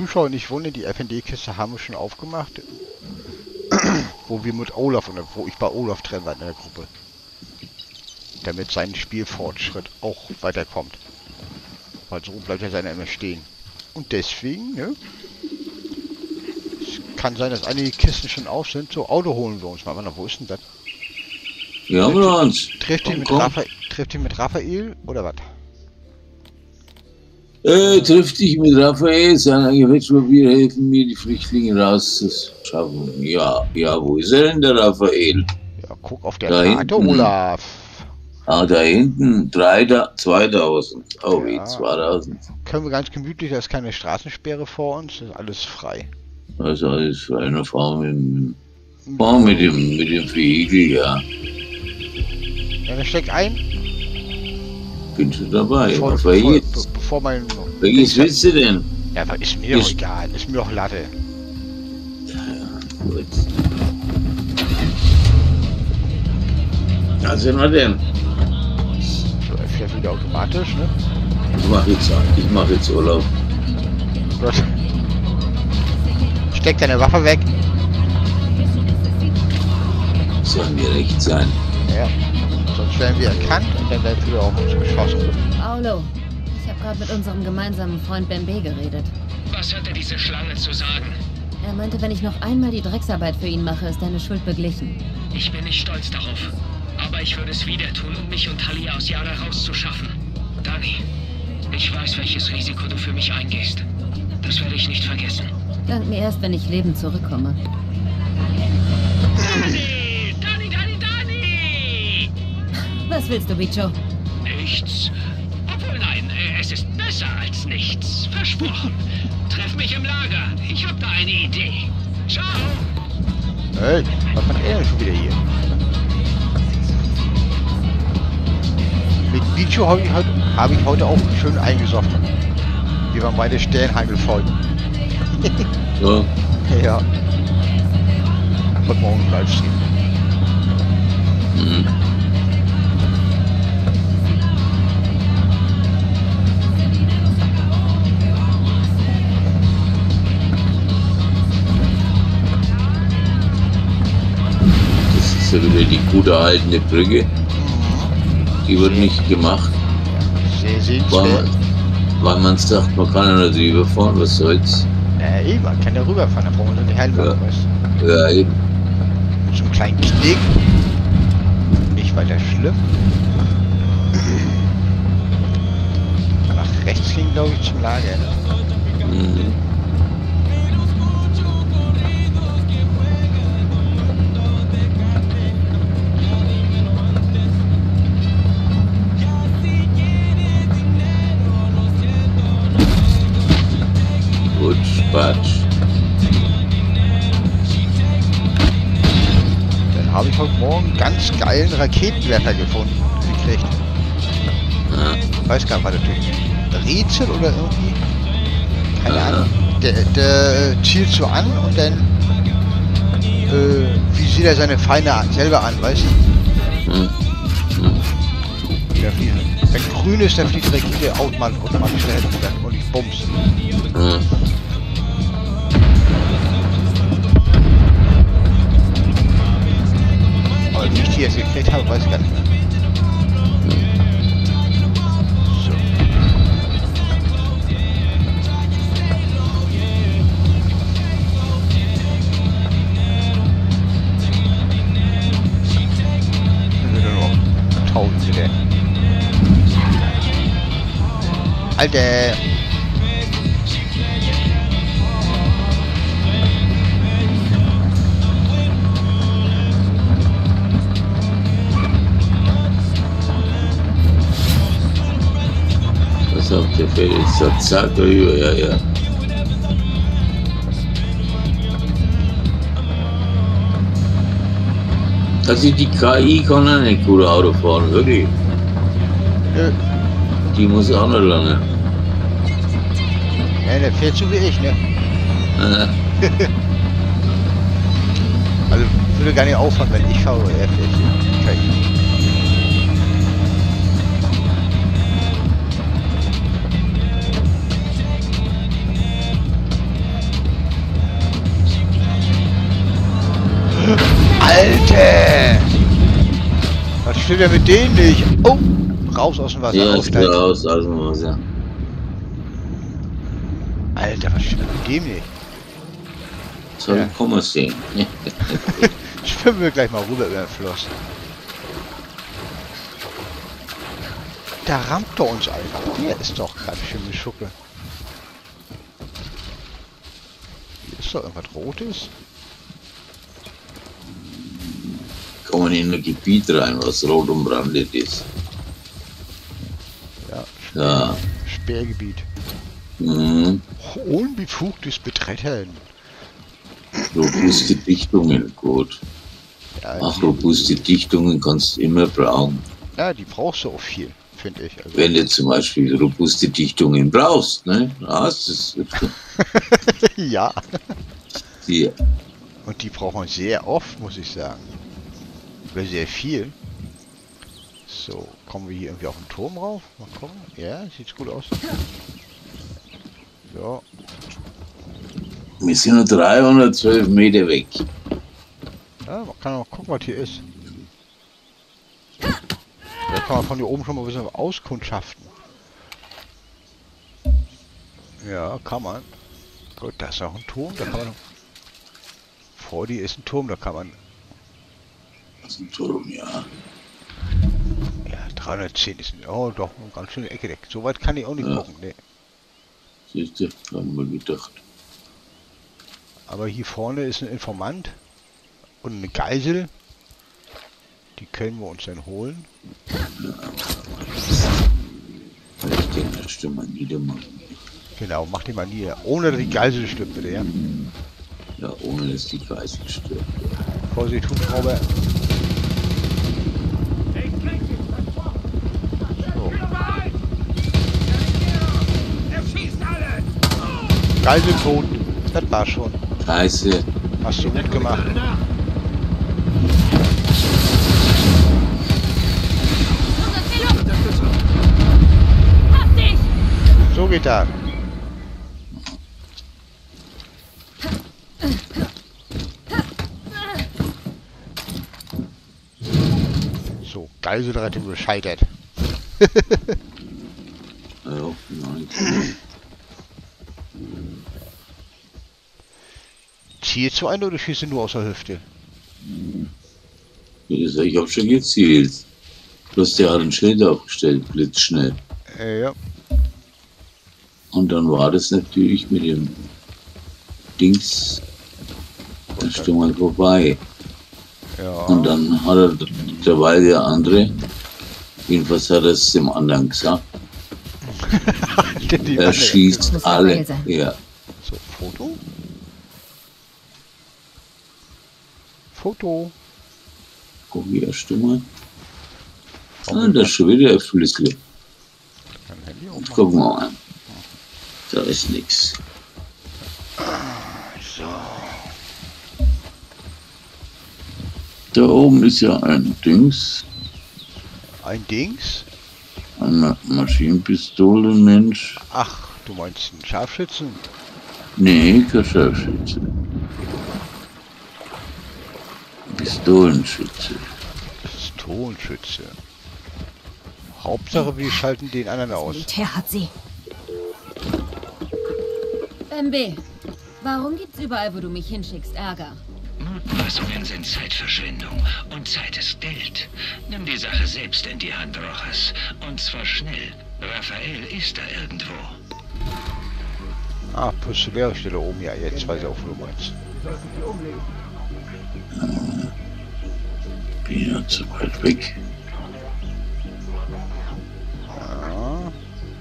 Zuschauer nicht wundern, die FND-Kiste haben wir schon aufgemacht. Wo wir mit Olaf oder wo ich bei Olaf drin war in der Gruppe. Damit sein Spielfortschritt auch weiterkommt. Weil so bleibt ja seiner immer stehen. Und deswegen, ne? Es kann sein, dass einige Kisten schon auf sind. So, Auto holen wir uns mal. Wo ist denn das? Ja, uns. Trifft ihn mit Raphael oder was? Trifft dich mit Raphael, seiner Gerichtspapier helfen mir, die Flüchtlinge rauszuschaffen. Ja, wo ist er denn, der Raphael? Ja, guck auf der Da Karte, hinten. Olaf. Ah, da hinten, 2000. Oh, wie, Ja. 2000. Können wir ganz gemütlich, da ist keine Straßensperre vor uns, das ist alles frei. Also alles für eine Frau mit dem Vehikel, ja. Ja, dann steck ein. Bin schon dabei. Bevor mein... Welches willst du denn? Ja, aber ist mir doch egal, ist mir doch Latte. Ja, gut. Was sind wir denn? So, er fährt wieder automatisch, ne? Ich mach jetzt Urlaub. Gut. Steck deine Waffe weg. Soll mir recht sein. Ja. Sonst werden wir erkannt und dann werden wir auf uns geschossen. Paulo, ich habe gerade mit unserem gemeinsamen Freund Bembe geredet. Was hatte diese Schlange zu sagen? Er meinte, wenn ich noch einmal die Drecksarbeit für ihn mache, ist deine Schuld beglichen. Ich bin nicht stolz darauf. Aber ich würde es wieder tun, um mich und Talia aus Yara rauszuschaffen. Dani, ich weiß, welches Risiko du für mich eingehst. Das werde ich nicht vergessen. Dank mir erst, wenn ich lebend zurückkomme. Dani! Was willst du, Bicho? Nichts. Obwohl nein, es ist besser als nichts. Versprochen. Treff mich im Lager. Ich habe da eine Idee. Ciao. Hey, was macht er denn schon wieder hier? Mit Bicho habe ich heute auch schön eingesoffen. Wir waren beide Sternhagel-Folgen. So. Ja. Heute Morgen Livestream. Mhm. Das ist ja wieder die gut erhaltene Brücke. Die wird nicht gemacht, Sehr sehenswert. weil man sagt, man kann ja nicht rüberfahren, was soll's. Eben, man kann ja rüberfahren, da brauchen wir nur die Helme, Ja. weißt du. Ja, eben. Mit so einem kleinen Knick. Nicht weiter schlimm. Nach rechts ging, glaube ich, zum Lager. Ne? Mhm. Gut, Spatsch. Dann habe ich heute Morgen einen ganz geilen Raketenwerfer gekriegt. Ja. Weiß gar nicht, war das durch Rätsel oder irgendwie? Keine Ja. Ahnung. Der zielt so an und dann visiert er seine Feinde selber an, weißt du? Hm. Der fliegt. Wenn grün ist, dann fliegt die Rakete automatisch dahin und ich bums. Hm. Aber wie ich die jetzt gekriegt habe, weiß ich gar nicht mehr. So. Sind wir nur noch 1000 wieder. Alter! Pass auf, der fällt jetzt so zack rüber, ja. Also die KI kann auch nicht gut Auto fahren, wirklich. Nö. Die muss auch nicht lange. Ja, der fährt so wie ich, ne? Äh, Also würde gar nicht auffahren, wenn ich fahre, er fährt hier. Okay. passiert denn mit denen nicht? Oh! Raus aus dem Wasser. Ja, ist Aufsteigen. raus, also Wasser. Alter, was stimmt mit dem nicht? Soll Ja. ich kommen sehen? Schwimmen wir gleich mal rüber über den Fluss. Da rammt er uns einfach. Hier ist doch ganz schön eine Schucke. Hier ist doch irgendwas Rotes. Kommen in ein Gebiet rein, was rot umbrandet ist. Ja, Ja. Sperrgebiet. Mhm. Unbefugtes Betreten. Robuste Dichtungen, gut. Ja, Ach, robuste Dichtungen kannst du immer brauchen. ja, die brauchst du auch viel, finde ich. Also, Wenn du zum Beispiel robuste Dichtungen brauchst, ne? Ja, das ist ja, die, und die braucht man sehr oft, muss ich sagen. Oder sehr viel. So, kommen wir hier irgendwie auf den Turm rauf? Mal gucken. Ja, sieht gut aus. So, wir sind nur 312 Meter weg. ja, man kann auch gucken, was hier ist. Da kann man von hier oben schon mal ein bisschen auskundschaften. Ja, kann man. Gut, da ist auch ein Turm, da kann man... Vor dir ist ein Turm, da kann man... Das ist ein Turm, ja. Ja, 310 ist... Oh, doch, eine ganz schöne Ecke weg. So weit kann ich auch nicht Ja. gucken, ne. Siehst du, haben wir gedacht. Aber hier vorne ist ein Informant und eine Geisel. Die können wir uns dann holen. Ich denke, das stimmt mal niedermachen. Genau, mach die mal nieder. Ohne dass die Geisel stirbt, bitte, ja. Ja, ohne dass die Geisel stirbt. Vorsicht, Hubschrauber. So. Geisel tot. Das war schon. Scheiße. Hast du gut gemacht. Hab dich! So geht das. So, Geiselrettung gescheitert. Ja, nein. Zielst du einen oder schießt du nur aus der Hüfte? Wie gesagt, ich hab schon gezielt. Bloß der hat ein Schild aufgestellt, blitzschnell. Ja. Und dann war das natürlich mit dem Dings erst einmal vorbei. Ja. Und dann hat er dabei der andere, jedenfalls hat er es dem anderen gesagt, Die er Wanne. schießt Muss alle. geil sein. Ja, So, Foto? Foto. guck ich erst einmal. Ah, da ist schon wieder ein Schlüssel. Kann Handy auch Jetzt machen. gucken wir mal. Da ist nichts. So. Da oben ist ja ein Dings, Ein Dings? ein Maschinenpistolenmensch. Ach, du meinst einen Scharfschützen? Nee, kein Scharfschütze. Pistolenschütze. Pistolenschütze. Hauptsache, wir schalten den anderen aus. Militär hat sie. MB, warum gibt's überall, wo du mich hinschickst, Ärger? Mutmaßungen sind Zeitverschwendung. Und Zeit ist Geld. Nimm die Sache selbst in die Hand, Rojas. Und zwar schnell. Raphael ist da irgendwo. Ah, postuläre Stelle oben. Ja, jetzt weiß ich auch, wo du meinst. Bin ja zu weit weg. Ja.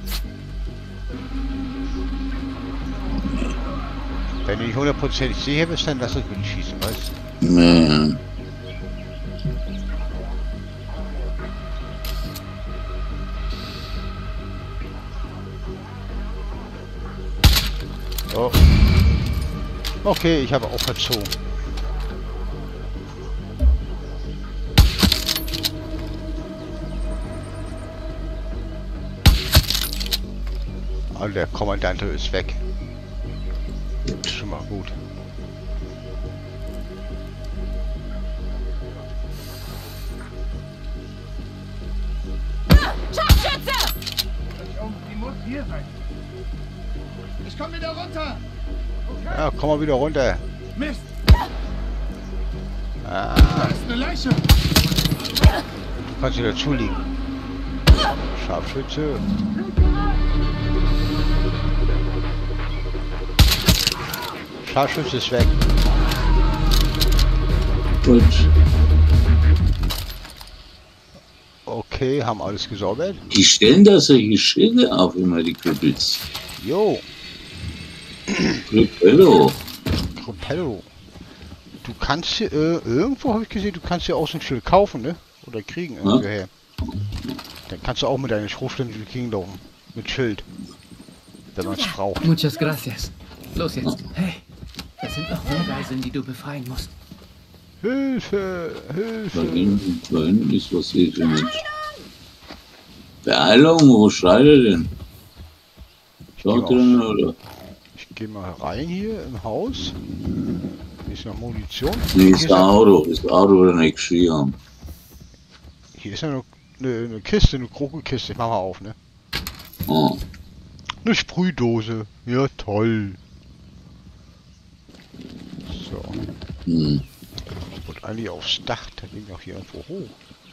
Wenn du nicht 100% sicher bist, dann lass uns mit schießen, weißt du? Nee. Oh. Okay, ich habe auch verzogen. Also der Kommandant ist weg. Ist schon mal gut. hier sein. Ich komme wieder runter. Ja, komm mal wieder runter. Mist, Ah, da ist eine Leiche. du kannst dir dazu liegen. Scharfschütze. Scharfschütze ist weg. Gut. Okay, haben alles gesäubert. Die stellen da solche Schilder auf, immer die Krippels. Jo, Krippello. Propello. Du kannst hier, irgendwo habe ich gesehen, du kannst hier auch so ein Schild kaufen, ne? Oder kriegen irgendwoher. Dann kannst du auch mit deiner Schrotflinte durch die Gegend laufen. Mit Schild. Wenn man es braucht. Muchas gracias. Los jetzt. Hey, es sind noch mehr Geiseln, die du befreien musst. Hilfe! Da Hilfe! hinten ist was hier für Mensch. Beeilung, wo schreit er denn? Schaut drin, oder? Ich gehe mal rein hier im Haus. Hier ist noch Munition. Nee, Hier ist ist ein noch, Auto. Ist ein Auto, oder nicht geschrien haben. hier ist ja noch eine Kiste, eine Krokelkiste. Ich mach mal auf, ne? Oh. Eine Sprühdose. Ja, toll. So. Hm. Und eigentlich aufs Dach. Da ging auch hier irgendwo hoch.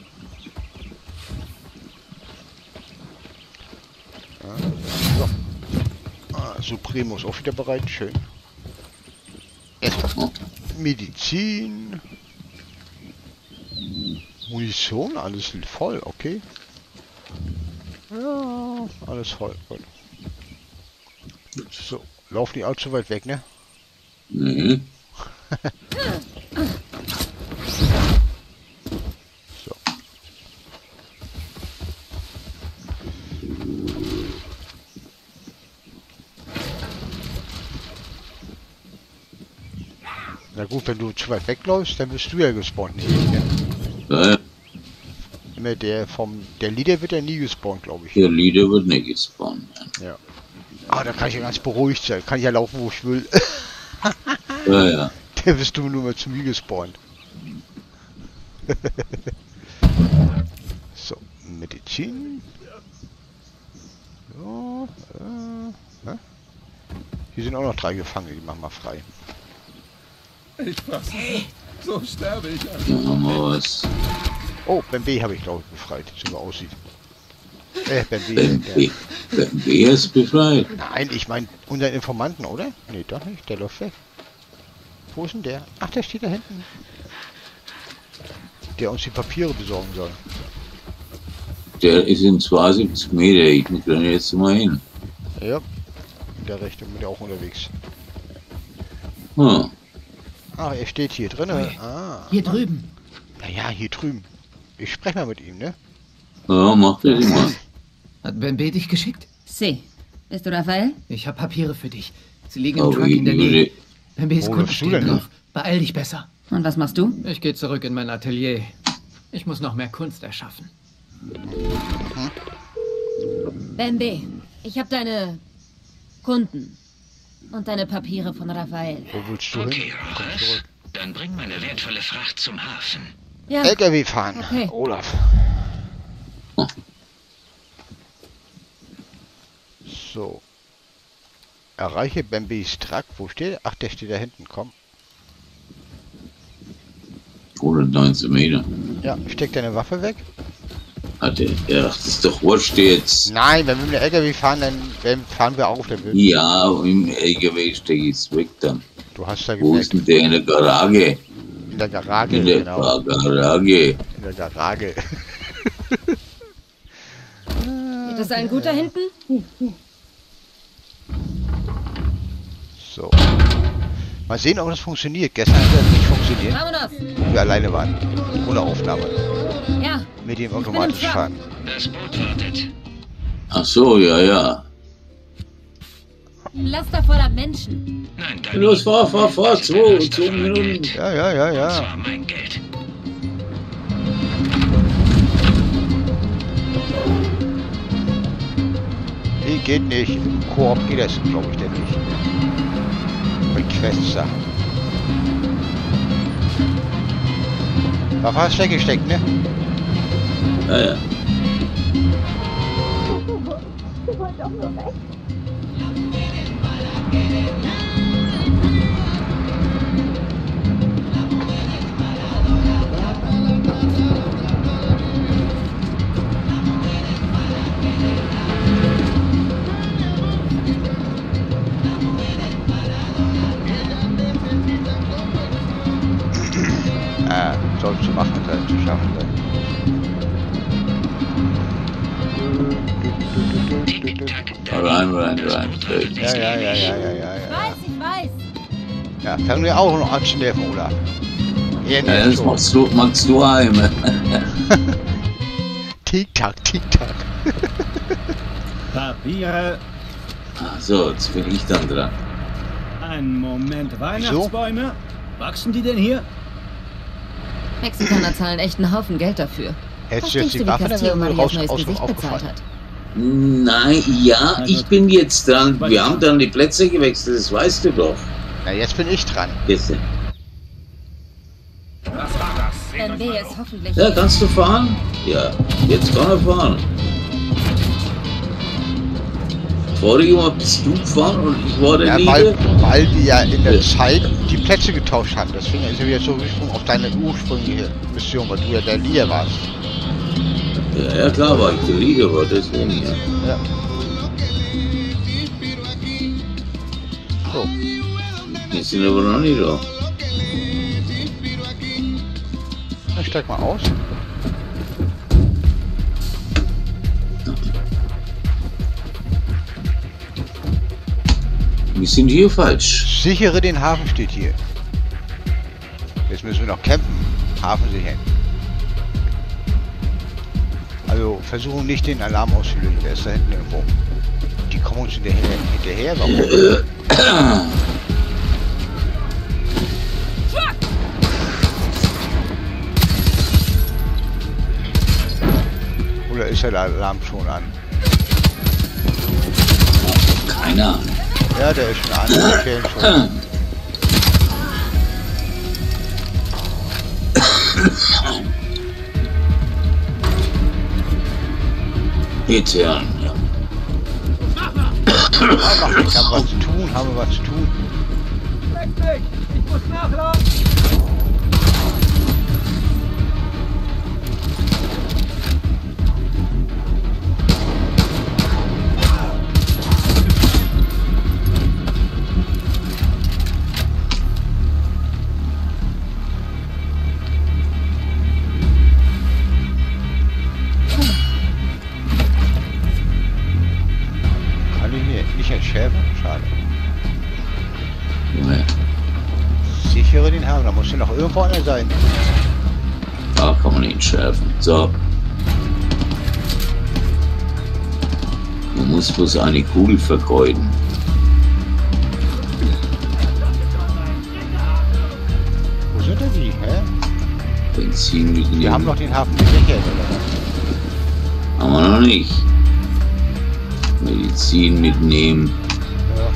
So. Supremo ist auch wieder bereit. Schön. Erstmal Medizin. Munition. Alles voll. Okay. Ja, alles voll. Gut. So. Laufen die allzu weit weg, ne? Nee. So. Na gut, wenn du zu weit wegläufst, dann bist du ja gespawnt, nicht ich, ne? Ja, ja. Immer der Leader wird ja nie gespawnt, glaube ich. Der Lieder wird nicht gespawnt. Ja. Ah, da kann ich ja ganz beruhigt sein. Kann ich ja laufen, wo ich will. Ja, ja. Der bist du nur mal zu mir gespawnt. So, Medizin. So, ne? Hier sind auch noch 3 Gefangene, die machen wir frei. Ich fasse. So sterbe ich an. Da haben wir was. Oh, Ben B habe ich glaube ich befreit, so wie er aussieht. Ben B. Ben B ist befreit. Nein, ich meine unseren Informanten, oder? Nee, doch nicht, der läuft weg. Wo ist denn der? Ach, der steht da hinten. Der uns die Papiere besorgen soll. Der ist in 72 Meter. Ich muss da jetzt mal hin. Ja, in der Richtung bin ich auch unterwegs. Hm. Ah, er steht hier drin. Ah. Hier drüben. Naja, hier drüben. Ich spreche mal mit ihm, ne? Ja, mach das mal. Hat Ben B dich geschickt? Sí. Bist du Raphael? Ich habe Papiere für dich. Sie liegen im Oh, Truck in der Nähe. Ben B's Wo Kunden läufst du stehen denn drauf. Beeil dich besser. Und was machst du? Ich gehe zurück in mein Atelier. Ich muss noch mehr Kunst erschaffen. Ben B, ich habe deine Kunden und deine Papiere von Raphael. Wo willst du Okay, hin? Komm Rojas. zurück. Dann bring meine wertvolle Fracht zum Hafen. Ja, LKW fahren. Okay. Olaf. So. Erreiche Ben B's Truck. Wo steht er? Ach, der steht da hinten. Komm. 119 Meter. Ja, steck deine Waffe weg. Hat er. Ja, das ist doch wurscht jetzt. Nein, wenn wir mit dem LKW fahren, dann fahren wir auf. Ja, im LKW stecke ich es weg dann. Du hast da Wo ist gemerkt. denn der in der Garage? In der Garage, In der genau. Garage. In der Garage. geht es allen gut da hinten? So. Mal sehen, ob das funktioniert. Gestern hat das nicht funktioniert, Vámonos! wo wir alleine waren. Ohne Aufnahme. Ja, Mit dem automatisch Truck. fahren. Das Boot wartet. Ach so, ja, ja. ein Laster voller Menschen. Nein, Dani. Los, fahr, Das ist ein 2 Laster voller Minuten. Geld. Ja, ja, ja, Das ja. war mein Geld. Nee, geht nicht. Im Koop geht das, glaube ich, denn nicht. Bei Quest-Sachen. Da war es weggesteckt, ne? Ja, ja. Soll zu machen sein, zu schaffen sein. Rein. Ja. Ich weiß. Ja, fangen wir auch noch an zu nerven, Olaf. Ja, das magst du heim. Tick-Tack. Papiere. So, jetzt bin ich dann dran. Einen Moment, Weihnachtsbäume. Wachsen die denn hier? Mexikaner zahlen echt einen Haufen Geld dafür. Hättest du Verstehst jetzt die Waffe Castillo dann Marias raus neues Gesicht bezahlt aufgefallen? hat? Nein, ja, ich bin jetzt dran. Wir haben dann die Plätze gewechselt, das weißt du doch. Na, jetzt bin ich dran. Bitte. Ben B ist hoffentlich... Ja, kannst du fahren? Ja, jetzt kann er fahren. Vorige Mal bist du gefahren und ich war der Ja, Nieder. weil wir ja in der Zeit die Plätze getauscht haben. Deswegen ist er wieder zurückgesprungen auf deine ursprüngliche Mission, weil du ja der Leader warst. Ja, klar war ich der Leader, war deswegen ja. Ja. So. Die sind aber noch nicht da. Dann steig mal aus. Wir sind hier falsch. Sichere den Hafen steht hier. Jetzt müssen wir noch campen. Hafen sichern. Also versuchen nicht den Alarm auszulösen. Der ist da hinten irgendwo. Die kommen uns hinterher. Warum? Oder ist der Alarm schon an? Keine Ahnung. Ja, der ist schon an. Die fehlen schon. Jetzt ja. Haben wir was zu tun. Ich muss nachladen. Kann ich hier nicht entschärfen? Schade. Nee. Sichere den Hafen. Da muss ja noch irgendwo einer sein. Da kann man ihn schärfen. So. Man muss bloß eine Kugel vergeuden. Wo sind denn die? Hä? Benzin mitnehmen. Wir haben noch den Hafen gesichert, oder? Haben wir noch nicht. Medizin mitnehmen. Ja.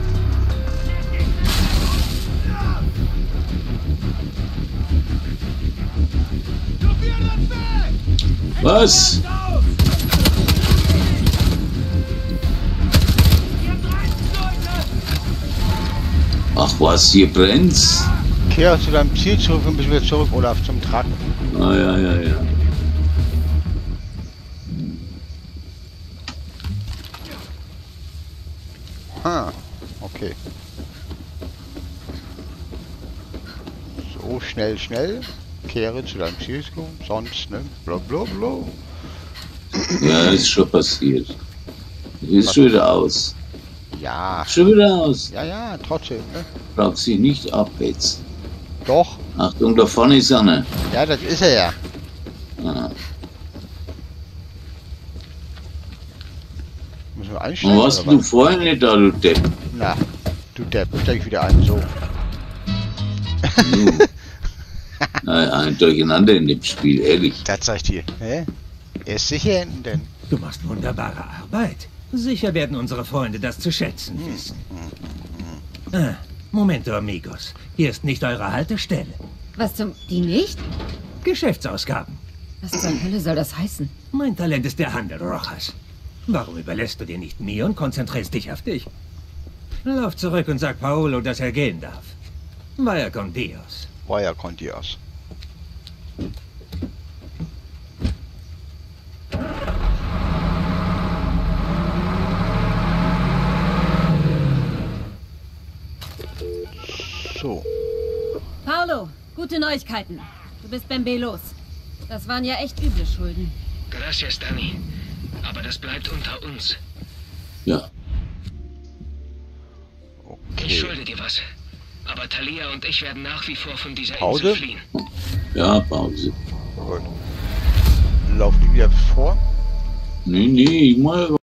Was? Ach was, hier brennt's? Kehr zu deinem Ziel zurück und bist wieder zurück, Olaf, zum Truck. Ah, ja. Okay. So, schnell. Kehre zu deinem Ziel zurück, sonst, ne? Blablabla. Ja, ist schon passiert. Ist schon wieder aus. Ja. Schon wieder aus. Ja, trotzdem, ne? Braucht sie nicht abhetzen. Doch. Achtung, da vorne ist einer. Ja, das ist er ja. Ah. Müssen wir einsteigen, Und warst oder du was? vorhin nicht da, du Depp? Na, du Depp, steig ich wieder ein, so. Ein Durcheinander in dem Spiel, ehrlich. Das sag ich dir. Hä? Er ist sicher hinten, denn. Du machst wunderbare Arbeit. Sicher werden unsere Freunde das zu schätzen wissen. Momento, amigos. Hier ist nicht eure Haltestelle. Was zum... Die nicht? Geschäftsausgaben. Was zur Hölle soll das heißen? Mein Talent ist der Handel, Rojas. Warum überlässt du dir nicht mir und konzentrierst dich auf dich? Lauf zurück und sag Paolo, dass er gehen darf. Vaya con Dios. Vaya con Dios. So. Paolo, gute Neuigkeiten. Du bist Bembe los. Das waren ja echt üble Schulden. Gracias, Danny. Aber das bleibt unter uns. Ja. Okay. Ich schulde dir was. Aber Talia und ich werden nach wie vor von dieser Pause? Insel fliehen. Ja, Pause. Gut. Laufen die wieder vor? Nee, ich mal